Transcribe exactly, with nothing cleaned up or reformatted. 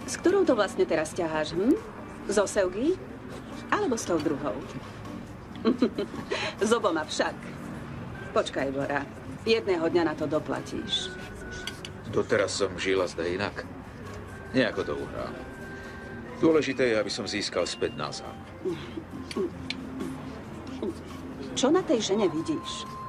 S ktorou to vlastne teraz ťaháš, hm? Z Osevgy? Alebo s tou druhou? S oboma však. Počkaj, Bora. Jedného dňa na to doplatíš. Doteraz som žila zda inak. Nejako to uhrám. Dôležité je, aby som získal späť Nazan. Čo na tej žene vidíš?